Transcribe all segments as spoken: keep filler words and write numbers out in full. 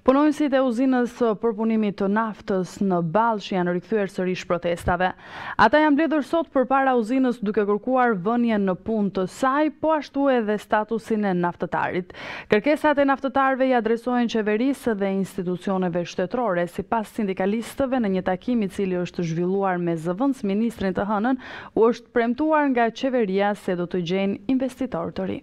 Punonjësit e uzinës së përpunimit të naftës në Ballsh janë rikthyer sërish protestave. Ata janë mbledhur sot përpara uzinës duke kërkuar vënien në punë të saj, po ashtu edhe statusin e naftëtarit. Kërkesat e naftëtarëve i adresojnë qeverisë dhe institucioneve shtetërore, sipas sindikalistëve në një takim i cili është zhvilluar me zëvendës ministrin të hënën, u është premtuar nga qeveria se do të gjejnë investitor të ri.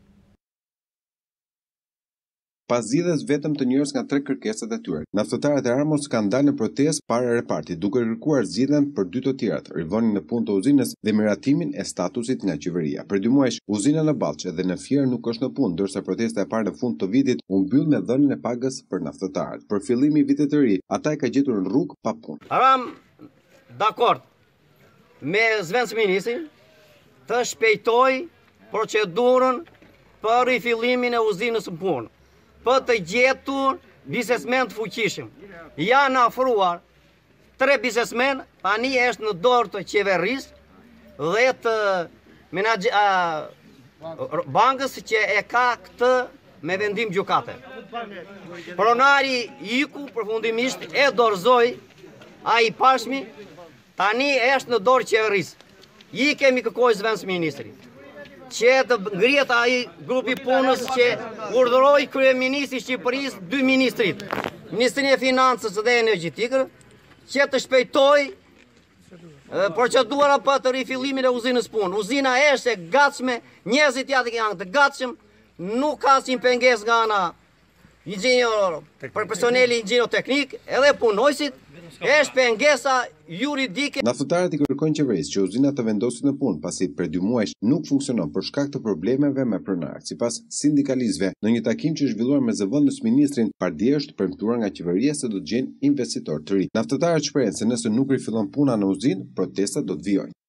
Pas zgjidhjes vetëm të njërës nga tre kërkesat e tyre, naftëtarët e Armos kanë dalë në protestë para repartit, duke kërkuar zgjidhjen për dy të tjerat, rivënien në punë të uzinës dhe miratimin e statusit nga qeveria. Për dy muajsh, uzina në Ballsh edhe në Fier nuk është në punë, ndërsa protesta e parë në fund të vitit u mbyll me dhënien e pagës për naftëtarët. Për fillimin e vitit të ri, ata e ka gjetur në rrugë pa punë. Aram dakord me zëvendës ministrin të shpejtoj procedurën për rifillimin e uzinës në punë, për të gjetur biznesmen të fuqishëm. Janë afruar tre biznesmen, tani është në dorë të qeverisë dhe të menaxh bankës që e ka këtë me vendim gjykate. Pronari iku përfundimisht e dorëzoi ai pashmi, tani është në dorë qeverisë. I kemi kërkuar zëvendës ministri që të ngrihet ai grupi punës që urdhëroi kryeministri i Shqipërisë, dy ministrit, Ministrin e Financës dhe Energjetikës, që të shpejtoj procedura për të rifillimin e uzinës punë. Uzina është e gatshme, njerëzit janë të gatshëm, nuk ka asnjë pengesë nga ana inxhinier, për personeli inxhinier teknik, edhe punojësit, është pengesa juridike. Naftëtarët i kërkojnë qeverisë që uzina të vendosit në punë, pasi për dy muajsh nuk funksionon për shkak të problemeve me pronarët. Sipas sindikalistëve, në një takim që zhvilluar me zëvendës ministrin, pardje është premtuar nga qeveria se do të gjejnë investitor të ri. Naftëtarët shprehin se nëse nuk rifillon puna në uzinë, protestat do të vijojnë.